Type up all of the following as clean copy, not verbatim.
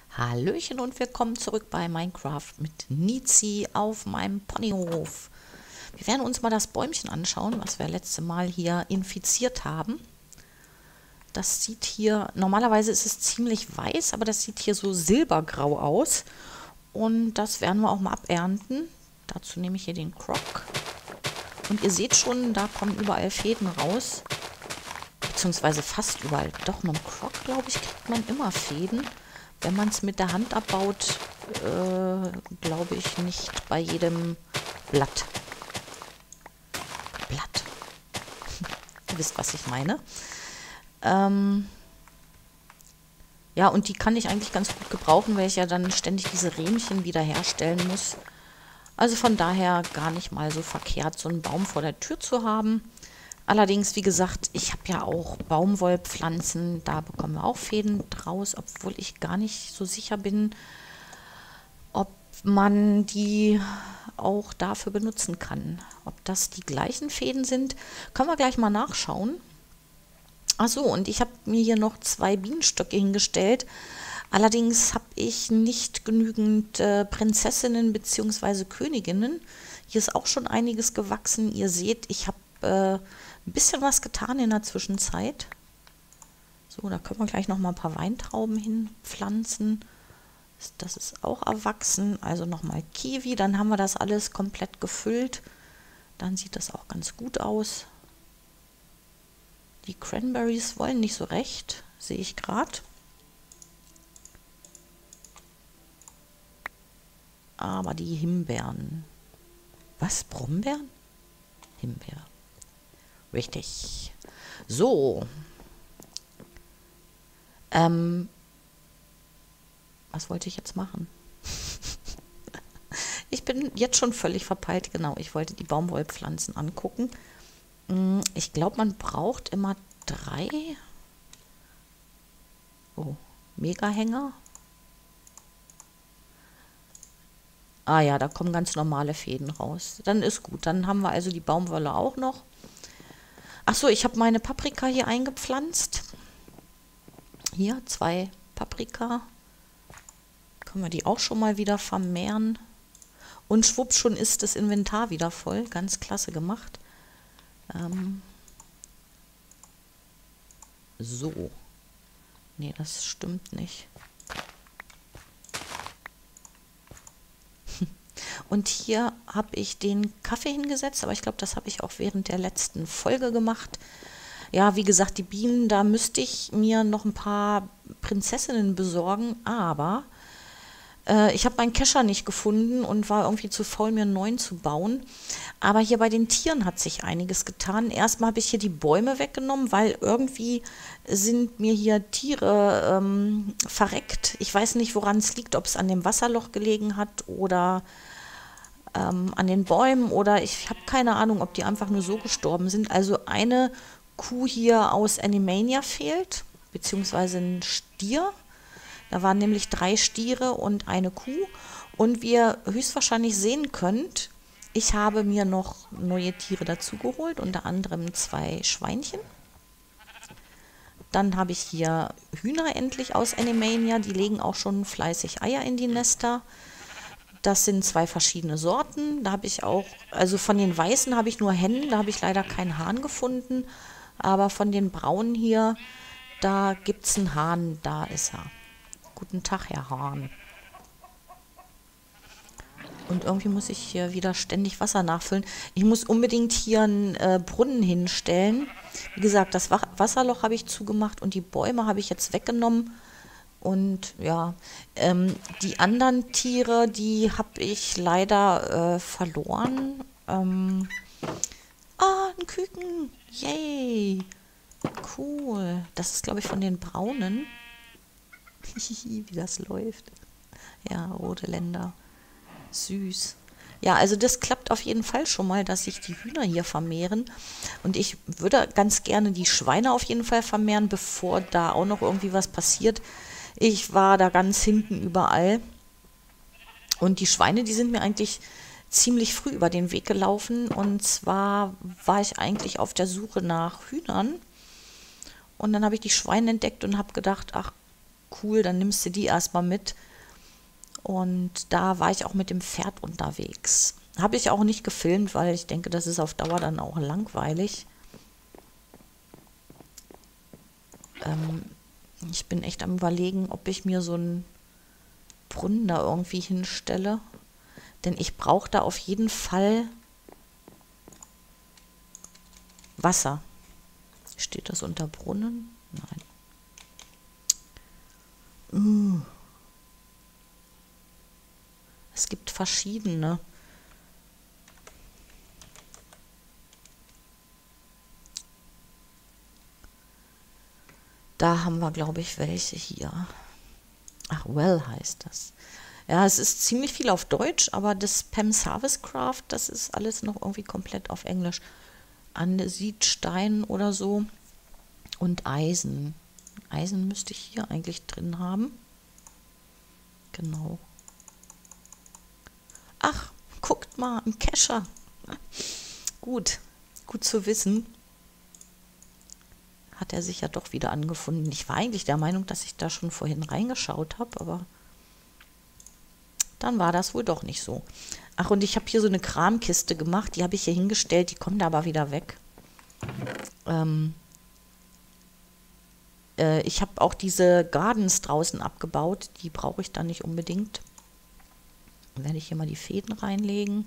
Hallöchen und willkommen zurück bei Minecraft mit Nizi auf meinem Ponyhof. Wir werden uns mal das Bäumchen anschauen, was wir letzte Mal hier infiziert haben. Das sieht hier, normalerweise ist es ziemlich weiß, aber das sieht hier so silbergrau aus. Und das werden wir auch mal abernten. Dazu nehme ich hier den Croc. Und ihr seht schon, da kommen überall Fäden raus. Beziehungsweise fast überall. Doch, mit dem Croc, glaube ich, kriegt man immer Fäden. Wenn man es mit der Hand abbaut, glaube ich nicht bei jedem Blatt. Ihr wisst, was ich meine. Ja, und die kann ich eigentlich ganz gut gebrauchen, weil ich ja dann ständig diese Rähmchen wieder herstellen muss. Also von daher gar nicht mal so verkehrt, so einen Baum vor der Tür zu haben. Allerdings, wie gesagt, ich habe ja auch Baumwollpflanzen, da bekommen wir auch Fäden draus, obwohl ich gar nicht so sicher bin, ob man die auch dafür benutzen kann. Ob das die gleichen Fäden sind, können wir gleich mal nachschauen. Achso, und ich habe mir hier noch 2 Bienenstöcke hingestellt. Allerdings habe ich nicht genügend Prinzessinnen bzw. Königinnen. Hier ist auch schon einiges gewachsen. Ihr seht, ich habe ein bisschen was getan in der Zwischenzeit. So, da können wir gleich noch mal ein paar Weintrauben hinpflanzen. Das ist auch erwachsen. Also nochmal Kiwi. Dann haben wir das alles komplett gefüllt. Dann sieht das auch ganz gut aus. Die Cranberries wollen nicht so recht, sehe ich gerade. Aber die Himbeeren. Was? Brombeeren? Himbeer. Richtig. So. Was wollte ich jetzt machen? Ich bin jetzt schon völlig verpeilt. Genau, ich wollte die Baumwollpflanzen angucken. Ich glaube, man braucht immer 3. Oh, Megahänger. Ah ja, da kommen ganz normale Fäden raus. Dann ist gut. Dann haben wir also die Baumwolle auch noch. Achso, ich habe meine Paprika hier eingepflanzt. Hier 2 Paprika. Können wir die auch schon mal wieder vermehren. Und schwupp, schon ist das Inventar wieder voll. Ganz klasse gemacht. So. Nee, das stimmt nicht. Und hier habe ich den Kaffee hingesetzt, aber ich glaube, das habe ich auch während der letzten Folge gemacht. Ja, wie gesagt, die Bienen, da müsste ich mir noch ein paar Prinzessinnen besorgen, aber ich habe meinen Kescher nicht gefunden und war irgendwie zu faul, mir einen neuen zu bauen. Aber hier bei den Tieren hat sich einiges getan. Erstmal habe ich hier die Bäume weggenommen, weil irgendwie sind mir hier Tiere verreckt. Ich weiß nicht, woran es liegt, ob es an dem Wasserloch gelegen hat oder an den Bäumen oder ich habe keine Ahnung, ob die einfach nur so gestorben sind. Also eine Kuh hier aus Animania fehlt, beziehungsweise ein Stier. Da waren nämlich 3 Stiere und eine Kuh. Und wie ihr höchstwahrscheinlich sehen könnt, ich habe mir noch neue Tiere dazu geholt, unter anderem 2 Schweinchen. Dann habe ich hier Hühner endlich aus Animania, die legen auch schon fleißig Eier in die Nester. Das sind 2 verschiedene Sorten. Da habe ich auch, also von den weißen habe ich nur Hennen, da habe ich leider keinen Hahn gefunden. Aber von den braunen hier, da gibt es einen Hahn, da ist er. Guten Tag, Herr Hahn. Und irgendwie muss ich hier wieder ständig Wasser nachfüllen. Ich muss unbedingt hier einen Brunnen hinstellen. Wie gesagt, das Wasserloch habe ich zugemacht und die Bäume habe ich jetzt weggenommen. Und ja, die anderen Tiere, die habe ich leider verloren. Ein Küken. Yay. Cool. Das ist, glaube ich, von den Braunen. Wie das läuft. Ja, rote Länder. Süß. Ja, also das klappt auf jeden Fall schon mal, dass sich die Hühner hier vermehren. Und ich würde ganz gerne die Schweine auf jeden Fall vermehren, bevor da auch noch irgendwie was passiert. Ich war da ganz hinten überall. Und die Schweine, die sind mir eigentlich ziemlich früh über den Weg gelaufen. Und zwar war ich eigentlich auf der Suche nach Hühnern. Und dann habe ich die Schweine entdeckt und habe gedacht, ach cool, dann nimmst du die erstmal mit. Und da war ich auch mit dem Pferd unterwegs. Habe ich auch nicht gefilmt, weil ich denke, das ist auf Dauer dann auch langweilig. Ich bin echt am Überlegen, ob ich mir so einen Brunnen da irgendwie hinstelle. Denn ich brauche da auf jeden Fall Wasser. Steht das unter Brunnen? Nein. Es gibt verschiedene. Da haben wir, glaube ich, welche hier. Ach, Well heißt das. Ja, es ist ziemlich viel auf Deutsch, aber das Pam's Harvest Craft, das ist alles noch irgendwie komplett auf Englisch. Andesitstein oder so. Und Eisen. Eisen müsste ich hier eigentlich drin haben. Genau. Ach, guckt mal, ein Kescher. Gut zu wissen. Hat er sich ja doch wieder angefunden. Ich war eigentlich der Meinung, dass ich da schon vorhin reingeschaut habe, aber dann war das wohl doch nicht so. Ach, und ich habe hier so eine Kramkiste gemacht, die habe ich hier hingestellt, die kommt aber wieder weg. Ich habe auch diese Gardens draußen abgebaut, die brauche ich dann nicht unbedingt. Dann werde ich hier mal die Fäden reinlegen.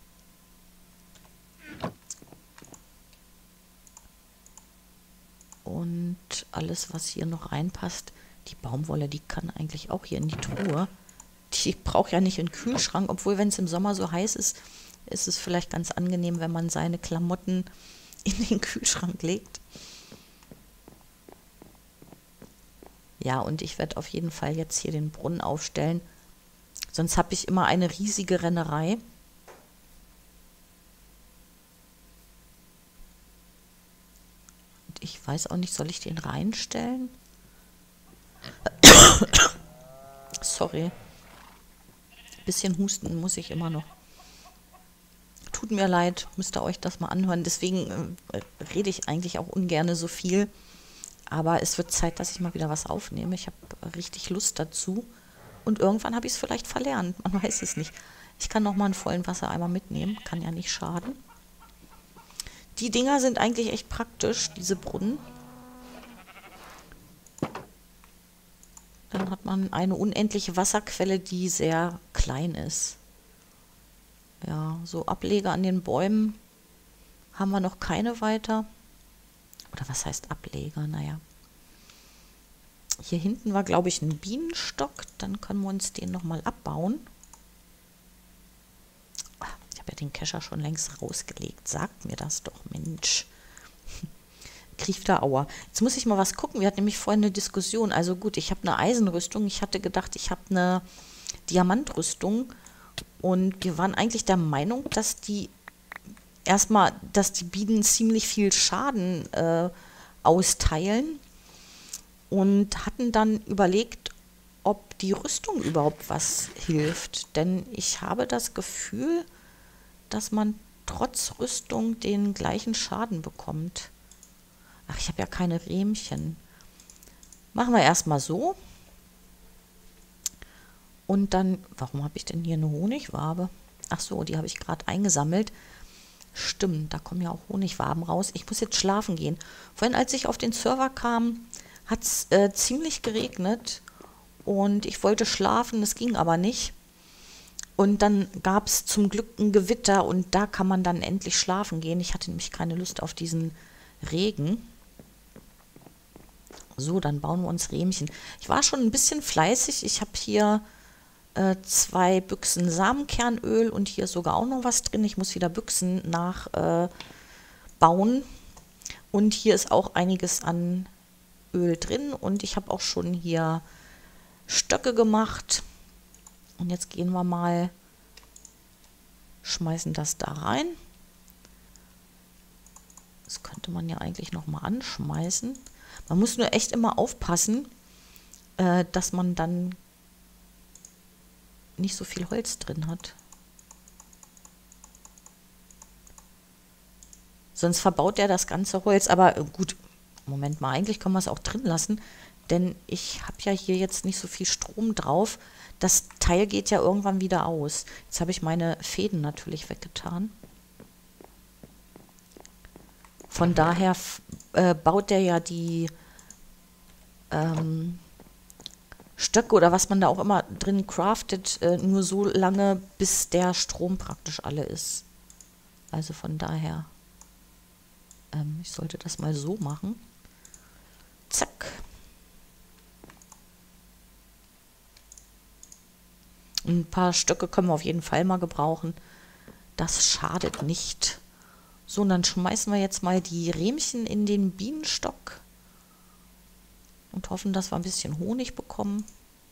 Und alles, was hier noch reinpasst, die Baumwolle, die kann eigentlich auch hier in die Truhe. Die braucht ja nicht in den Kühlschrank, obwohl, wenn es im Sommer so heiß ist, ist es vielleicht ganz angenehm, wenn man seine Klamotten in den Kühlschrank legt. Ja, und ich werde auf jeden Fall jetzt hier den Brunnen aufstellen. Sonst habe ich immer eine riesige Rennerei. Und ich weiß auch nicht, soll ich den reinstellen? Sorry. Bisschen husten muss ich immer noch. Tut mir leid, müsst ihr euch das mal anhören. Deswegen rede ich eigentlich auch ungern so viel. Aber es wird Zeit, dass ich mal wieder was aufnehme. Ich habe richtig Lust dazu. Und irgendwann habe ich es vielleicht verlernt. Man weiß es nicht. Ich kann noch mal einen vollen Wassereimer mitnehmen. Kann ja nicht schaden. Die Dinger sind eigentlich echt praktisch, diese Brunnen. Dann hat man eine unendliche Wasserquelle, die sehr klein ist. Ja, so Ableger an den Bäumen haben wir noch keine weiter. Oder was heißt Ableger? Naja. Hier hinten war, glaube ich, ein Bienenstock. Dann können wir uns den nochmal abbauen. Ich habe ja den Kescher schon längst rausgelegt. Sagt mir das doch, Mensch. Kriegt da Aua. Jetzt muss ich mal was gucken. Wir hatten nämlich vorhin eine Diskussion. Also gut, ich habe eine Eisenrüstung. Ich hatte gedacht, ich habe eine Diamantrüstung. Und wir waren eigentlich der Meinung, dass die Bienen ziemlich viel Schaden austeilen. Und hatten dann überlegt, ob die Rüstung überhaupt was hilft. Denn ich habe das Gefühl, dass man trotz Rüstung den gleichen Schaden bekommt. Ach, ich habe ja keine Rähmchen. Machen wir erstmal so. Und dann, warum habe ich denn hier eine Honigwabe? Ach so, die habe ich gerade eingesammelt. Stimmt, da kommen ja auch Honigwaben raus. Ich muss jetzt schlafen gehen. Vorhin, als ich auf den Server kam, hat es ziemlich geregnet. Und ich wollte schlafen, das ging aber nicht. Und dann gab es zum Glück ein Gewitter und da kann man dann endlich schlafen gehen. Ich hatte nämlich keine Lust auf diesen Regen. So, dann bauen wir uns Rähmchen. Ich war schon ein bisschen fleißig. Ich habe hier 2 Büchsen Samenkernöl und hier ist sogar auch noch was drin. Ich muss wieder Büchsen nachbauen. Und hier ist auch einiges an Öl drin. Und ich habe auch schon hier Stöcke gemacht. Und jetzt gehen wir mal, schmeißen das da rein. Das könnte man ja eigentlich noch mal anschmeißen. Man muss nur echt immer aufpassen, dass man dann nicht so viel Holz drin hat. Sonst verbaut er das ganze Holz. Aber gut, Moment mal, eigentlich können wir es auch drin lassen. Denn ich habe ja hier jetzt nicht so viel Strom drauf. Das Teil geht ja irgendwann wieder aus. Jetzt habe ich meine Fäden natürlich weggetan. Von daher baut der ja die Stöcke oder was man da auch immer drin craftet, nur so lange, bis der Strom praktisch alle ist. Also von daher, ich sollte das mal so machen. Zack. Ein paar Stöcke können wir auf jeden Fall mal gebrauchen. Das schadet nicht. So, und dann schmeißen wir jetzt mal die Rähmchen in den Bienenstock und hoffen, dass wir ein bisschen Honig bekommen.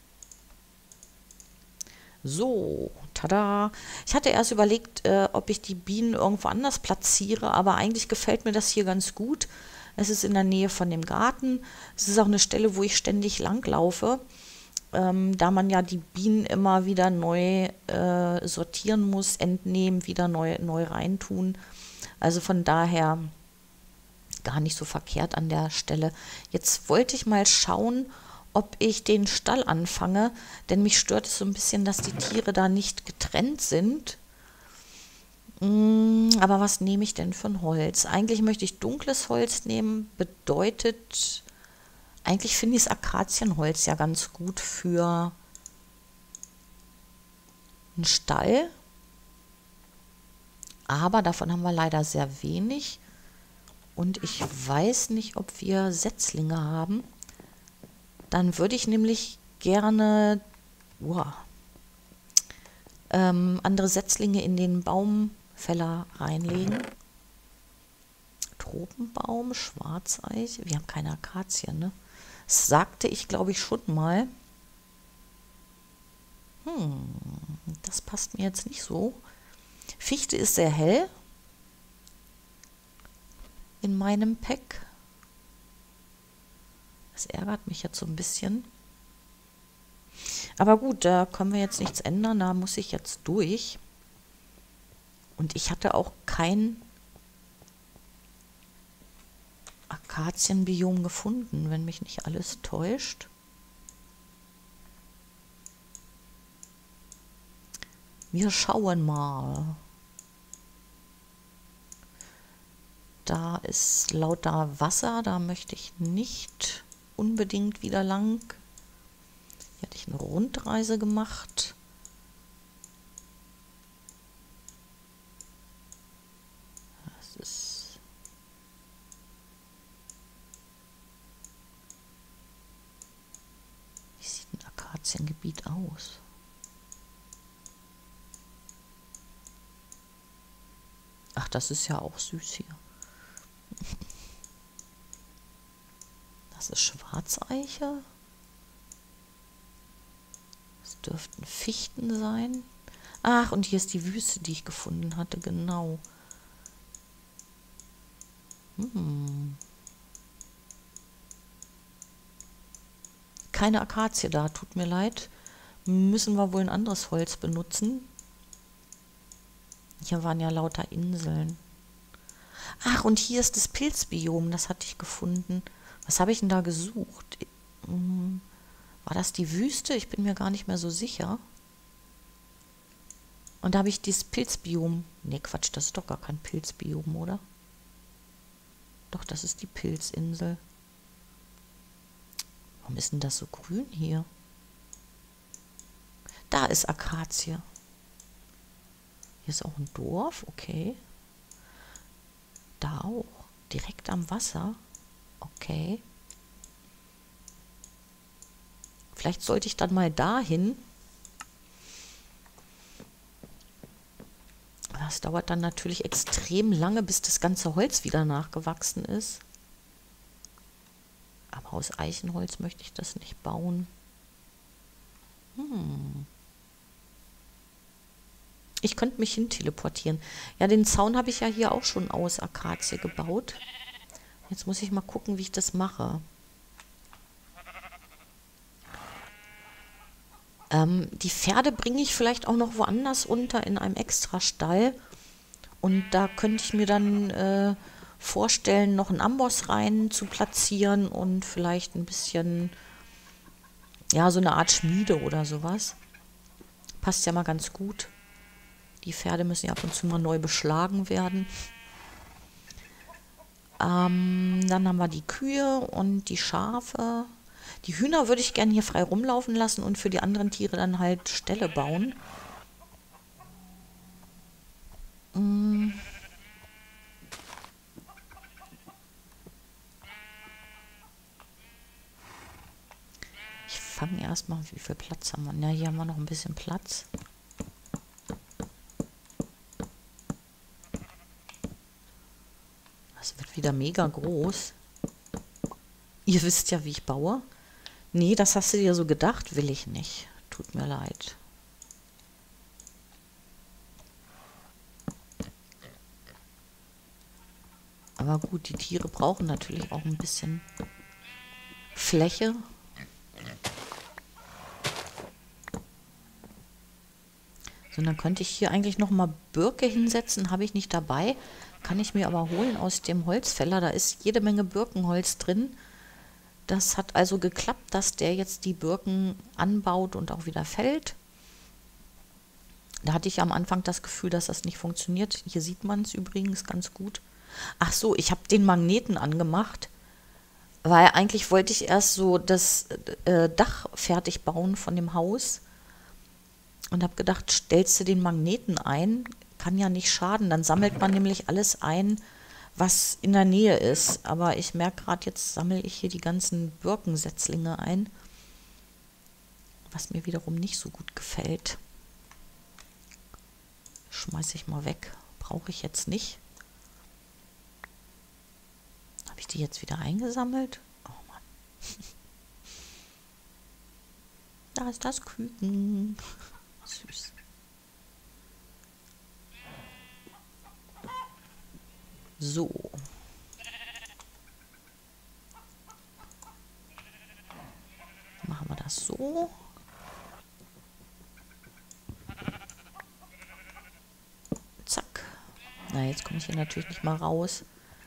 So, tada! Ich hatte erst überlegt, ob ich die Bienen irgendwo anders platziere, aber eigentlich gefällt mir das hier ganz gut. Es ist in der Nähe von dem Garten. Es ist auch eine Stelle, wo ich ständig langlaufe, da man ja die Bienen immer wieder neu sortieren muss, entnehmen, wieder neu reintun. Also von daher gar nicht so verkehrt an der Stelle. Jetzt wollte ich mal schauen, ob ich den Stall anfange, denn mich stört es so ein bisschen, dass die Tiere da nicht getrennt sind. Aber was nehme ich denn für ein Holz? Eigentlich möchte ich dunkles Holz nehmen, bedeutet, eigentlich finde ich das Akazienholz ja ganz gut für einen Stall. Aber davon haben wir leider sehr wenig. Und ich weiß nicht, ob wir Setzlinge haben. Dann würde ich nämlich gerne andere Setzlinge in den Baumfäller reinlegen. Tropenbaum, Schwarzeiche. Wir haben keine Akazien, ne? Das sagte ich, glaube ich, schon mal. Das passt mir jetzt nicht so. Fichte ist sehr hell in meinem Pack. Das ärgert mich jetzt so ein bisschen. Aber gut, da können wir jetzt nichts ändern. Da muss ich jetzt durch. Und ich hatte auch kein Akazienbiom gefunden, wenn mich nicht alles täuscht. Wir schauen mal. Da ist lauter Wasser, da möchte ich nicht unbedingt wieder lang. Hier hatte ich eine Rundreise gemacht. Das ist... Wie sieht ein Akaziengebiet aus? Ach, das ist ja auch süß hier. Das ist Schwarzeiche. Das dürften Fichten sein. Ach, und hier ist die Wüste, die ich gefunden hatte, genau. Keine Akazie da, tut mir leid. Müssen wir wohl ein anderes Holz benutzen. Hier waren ja lauter Inseln. Ach, und hier ist das Pilzbiom, das hatte ich gefunden. Was habe ich denn da gesucht? War das die Wüste? Ich bin mir gar nicht mehr so sicher. Und da habe ich dieses Pilzbiom. Ne, Quatsch, das ist doch gar kein Pilzbiom, oder? Doch, das ist die Pilzinsel. Warum ist denn das so grün hier? Da ist Akazie. Hier ist auch ein Dorf, okay. Da auch. Direkt am Wasser. Okay. Vielleicht sollte ich dann mal dahin. Das dauert dann natürlich extrem lange, bis das ganze Holz wieder nachgewachsen ist. Aber aus Eichenholz möchte ich das nicht bauen. Ich könnte mich hin teleportieren. Ja, den Zaun habe ich ja hier auch schon aus Akazie gebaut. Jetzt muss ich mal gucken, wie ich das mache. Die Pferde bringe ich vielleicht auch noch woanders unter, in einem Extrastall. Und da könnte ich mir dann vorstellen, noch einen Amboss rein zu platzieren und vielleicht ein bisschen Ja, so eine Art Schmiede oder sowas. Passt ja mal ganz gut. Die Pferde müssen ja ab und zu mal neu beschlagen werden. Dann haben wir die Kühe und die Schafe. Die Hühner würde ich gerne hier frei rumlaufen lassen und für die anderen Tiere dann halt Ställe bauen. Ich fange erstmal, wie viel Platz haben wir? Na, hier haben wir noch ein bisschen Platz. Das wird wieder mega groß. Ihr wisst ja, wie ich baue. Nee, das hast du dir so gedacht, will ich nicht. Tut mir leid. Aber gut, die Tiere brauchen natürlich auch ein bisschen Fläche. So, dann könnte ich hier eigentlich noch mal Birke hinsetzen. Habe ich nicht dabei. Kann ich mir aber holen aus dem Holzfäller. Da ist jede Menge Birkenholz drin. Das hat also geklappt, dass der jetzt die Birken anbaut und auch wieder fällt. Da hatte ich am Anfang das Gefühl, dass das nicht funktioniert. Hier sieht man es übrigens ganz gut. Ach so, ich habe den Magneten angemacht, weil eigentlich wollte ich erst so das Dach fertig bauen von dem Haus und habe gedacht, stellst du den Magneten ein, kann ja nicht schaden. Dann sammelt man nämlich alles ein, was in der Nähe ist. Aber ich merke gerade, jetzt sammle ich hier die ganzen Birkensetzlinge ein, was mir wiederum nicht so gut gefällt. Schmeiße ich mal weg. Brauche ich jetzt nicht. Habe ich die jetzt wieder eingesammelt? Oh Mann. Da ist das Küken. Süß. So. Machen wir das so. Zack. Na, jetzt komme ich hier natürlich nicht mal raus.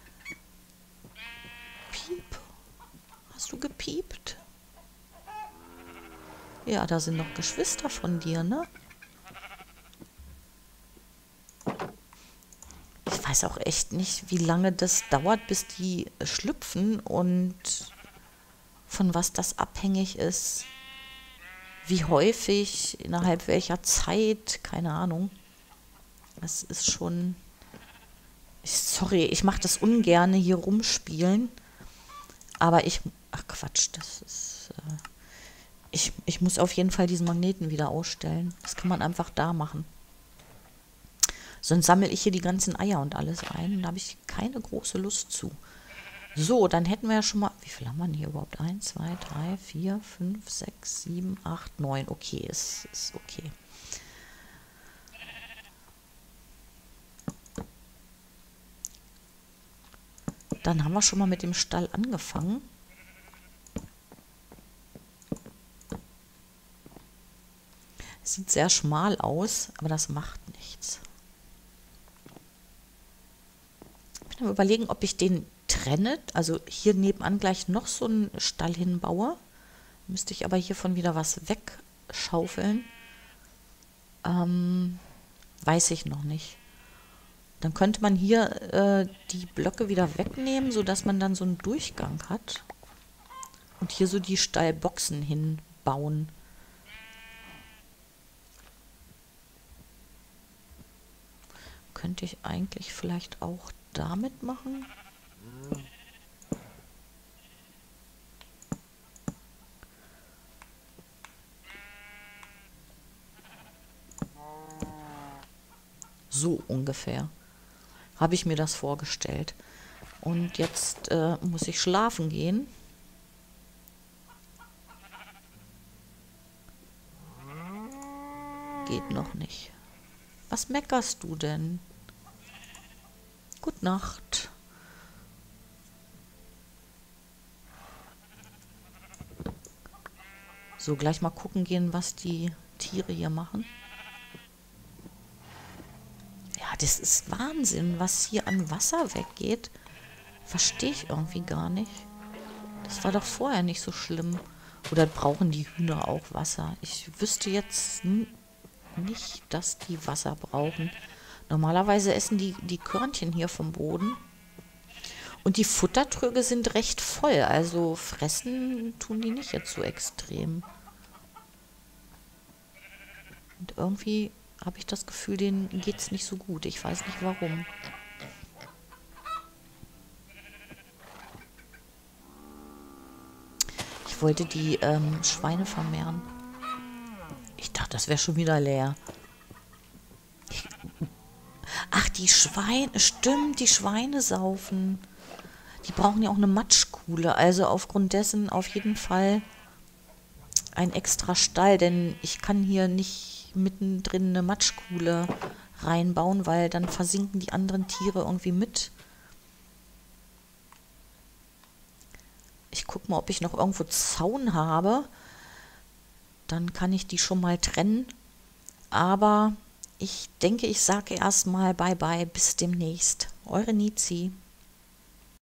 Piep. Hast du gepiept? Ja, da sind noch Geschwister von dir, ne? Ich weiß auch echt nicht, wie lange das dauert, bis die schlüpfen und von was das abhängig ist. Wie häufig, innerhalb welcher Zeit, keine Ahnung. Das ist schon... Sorry, ich mache das ungerne hier rumspielen. Aber ich... Ach Quatsch, das ist... Ich muss auf jeden Fall diesen Magneten wieder ausstellen. Das kann man einfach da machen. Sonst sammle ich hier die ganzen Eier und alles ein. Da habe ich keine große Lust zu. So, dann hätten wir ja schon mal... Wie viel haben wir denn hier überhaupt? 1, 2, 3, 4, 5, 6, 7, 8, 9. Okay, ist okay. Dann haben wir schon mal mit dem Stall angefangen. Sieht sehr schmal aus, aber das macht nichts. Ich bin am Überlegen, ob ich den trenne, also hier nebenan gleich noch so einen Stall hinbaue. Müsste ich aber hiervon wieder was wegschaufeln. Weiß ich noch nicht. Dann könnte man hier die Blöcke wieder wegnehmen, sodass man dann so einen Durchgang hat. Und hier so die Stallboxen hinbauen. Könnte ich eigentlich vielleicht auch damit machen? So ungefähr habe ich mir das vorgestellt. Und jetzt muss ich schlafen gehen. Geht noch nicht. Was meckerst du denn? Gute Nacht. So, gleich mal gucken gehen, was die Tiere hier machen. Ja, das ist Wahnsinn, was hier an Wasser weggeht. Verstehe ich irgendwie gar nicht. Das war doch vorher nicht so schlimm. Oder brauchen die Hühner auch Wasser? Ich wüsste jetzt nicht, dass die Wasser brauchen. Normalerweise essen die Körnchen hier vom Boden. Und die Futtertröge sind recht voll. Also fressen tun die nicht jetzt so extrem. Und irgendwie habe ich das Gefühl, denen geht es nicht so gut. Ich weiß nicht warum. Ich wollte die Schweine vermehren. Ich dachte, das wäre schon wieder leer. Ach, die Schweine. Stimmt, die Schweine saufen. Die brauchen ja auch eine Matschkuhle. Also aufgrund dessen auf jeden Fall ein extra Stall. Denn ich kann hier nicht mittendrin eine Matschkuhle reinbauen, weil dann versinken die anderen Tiere irgendwie mit. Ich gucke mal, ob ich noch irgendwo Zaun habe. Dann kann ich die schon mal trennen. Aber ich denke, ich sage erstmal Bye-bye, bis demnächst. Eure Nizi.